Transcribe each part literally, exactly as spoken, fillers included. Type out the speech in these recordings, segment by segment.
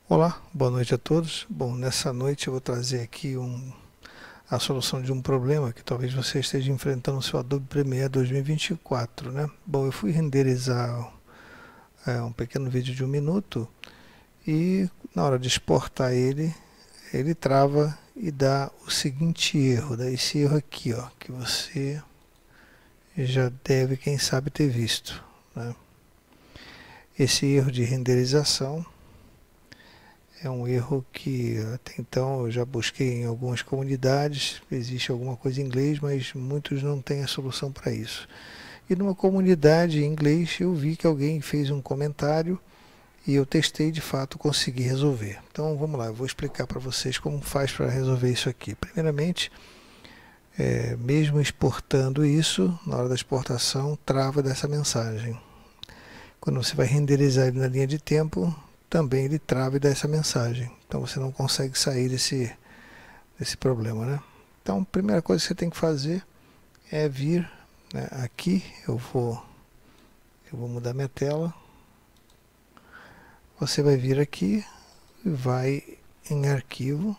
Olá, boa noite a todos. Bom, nessa noite eu vou trazer aqui um, a solução de um problema que talvez você esteja enfrentando no seu Adobe Premiere dois mil e vinte e quatro, né? Bom, eu fui renderizar é, um pequeno vídeo de um minuto e na hora de exportar ele, ele trava e dá o seguinte erro, dá esse erro aqui, ó, que você já deve, quem sabe, ter visto, né? Esse erro de renderização é um erro que até então eu já busquei em algumas comunidades, existe alguma coisa em inglês, mas muitos não têm a solução para isso. E numa comunidade em inglês eu vi que alguém fez um comentário e eu testei, de fato consegui resolver. Então vamos lá, eu vou explicar para vocês como faz para resolver isso aqui. Primeiramente, é, mesmo exportando isso, na hora da exportação trava dessa mensagem. Quando você vai renderizar ele na linha de tempo, também ele trava e dá essa mensagem. Então você não consegue sair desse, desse problema, né? Então a primeira coisa que você tem que fazer é vir, né, aqui, eu vou, eu vou mudar minha tela. Você vai vir aqui e vai em arquivo.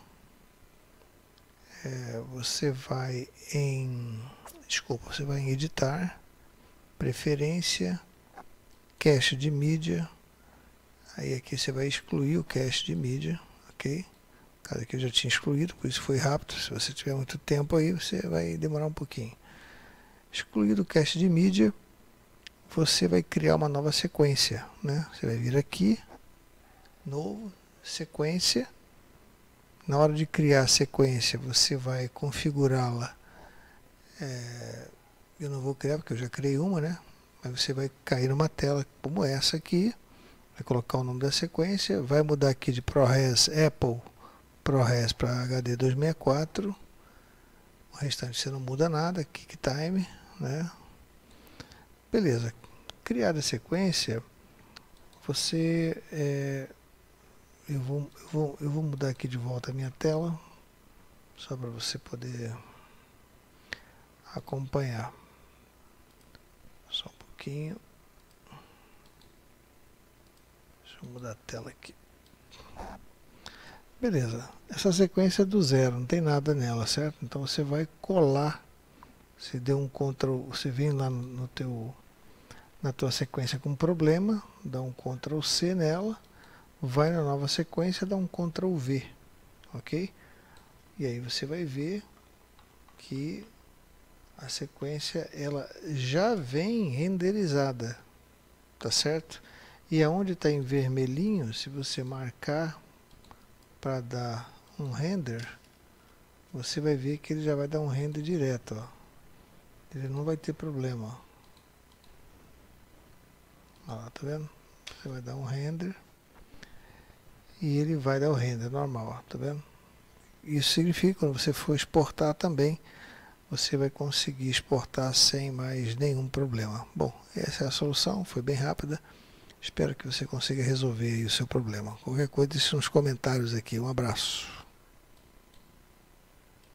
É, você vai em, desculpa, você vai em editar, preferência, cache de mídia. Aí aqui você vai excluir o cache de mídia, ok? Caso aqui eu já tinha excluído, por isso foi rápido. Se você tiver muito tempo aí, você vai demorar um pouquinho. Excluído o cache de mídia, você vai criar uma nova sequência, né? Você vai vir aqui, novo, sequência. Na hora de criar a sequência, você vai configurá-la. É, eu não vou criar porque eu já criei uma, né? Mas você vai cair numa tela como essa aqui. Vai colocar o nome da sequência, vai mudar aqui de ProRes Apple ProRes para H D duzentos e sessenta e quatro. O restante você não muda nada, QuickTime, né? Beleza. Criada a sequência, você é, eu, vou, eu, vou, eu vou mudar aqui de volta a minha tela, só para você poder acompanhar. Só um pouquinho. Deixa eu mudar a tela aqui. Beleza, essa sequência é do zero, não tem nada nela, certo? Então você vai colar, você deu um Ctrl, você vem lá no teu, na tua sequência com problema, dá um Ctrl C nela, vai na nova sequência, dá um Ctrl V, ok? E aí você vai ver que a sequência ela já vem renderizada, tá certo? E aonde está em vermelhinho, se você marcar para dar um render, você vai ver que ele já vai dar um render direto, ó. Ele não vai ter problema, ó. Olha lá, tá vendo? Você vai dar um render e ele vai dar o render normal, ó, tá vendo? Isso significa que quando você for exportar também, você vai conseguir exportar sem mais nenhum problema. Bom, essa é a solução, foi bem rápida. Espero que você consiga resolver aí o seu problema. Qualquer coisa, deixe nos comentários aqui. Um abraço.